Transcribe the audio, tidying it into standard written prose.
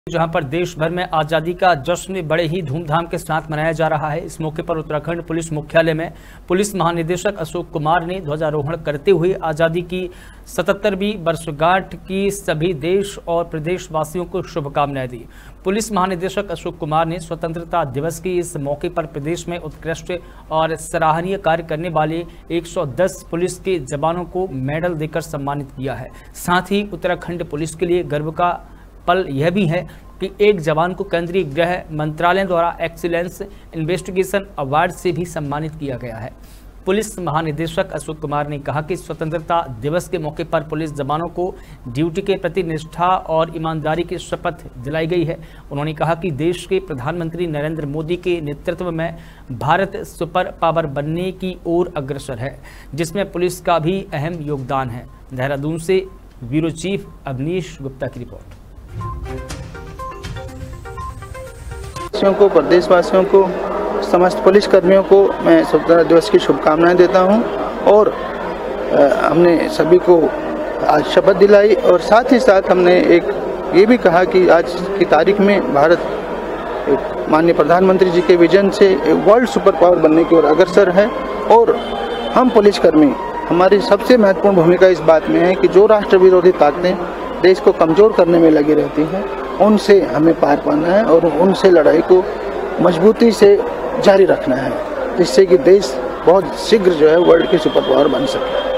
जहां पर देश भर में आज़ादी का जश्न बड़े ही धूमधाम के साथ मनाया जा रहा है। इस मौके पर उत्तराखंड पुलिस मुख्यालय में पुलिस महानिदेशक अशोक कुमार ने ध्वजारोहण करते हुए आज़ादी की 77वीं वर्षगांठ की सभी देश और प्रदेशवासियों को शुभकामनाएं दी। पुलिस महानिदेशक अशोक कुमार ने स्वतंत्रता दिवस की इस मौके पर प्रदेश में उत्कृष्ट और सराहनीय कार्य करने वाले 110 पुलिस के जवानों को मेडल देकर सम्मानित किया है। साथ ही उत्तराखंड पुलिस के लिए गर्व का पल यह भी है कि एक जवान को केंद्रीय गृह मंत्रालय द्वारा एक्सीलेंस इन्वेस्टिगेशन अवार्ड से भी सम्मानित किया गया है। पुलिस महानिदेशक अशोक कुमार ने कहा कि स्वतंत्रता दिवस के मौके पर पुलिस जवानों को ड्यूटी के प्रति निष्ठा और ईमानदारी की शपथ दिलाई गई है। उन्होंने कहा कि देश के प्रधानमंत्री नरेंद्र मोदी के नेतृत्व में भारत सुपर पावर बनने की ओर अग्रसर है, जिसमें पुलिस का भी अहम योगदान है। देहरादून से ब्यूरो चीफ अवनीश गुप्ता की रिपोर्ट। को प्रदेशवासियों को समस्त पुलिस कर्मियों को मैं स्वतंत्रता दिवस की शुभकामनाएं देता हूं और हमने सभी को आज शपथ दिलाई और साथ ही साथ हमने एक ये भी कहा कि आज की तारीख में भारत माननीय प्रधानमंत्री जी के विजन से वर्ल्ड सुपर पावर बनने की ओर अग्रसर है और हम पुलिसकर्मी हमारी सबसे महत्वपूर्ण भूमिका इस बात में है कि जो राष्ट्र विरोधी ताकतें देश को कमज़ोर करने में लगी रहती हैं उनसे हमें पार पाना है और उनसे लड़ाई को मजबूती से जारी रखना है, जिससे कि देश बहुत शीघ्र जो है वर्ल्ड की सुपर पावर बन सके।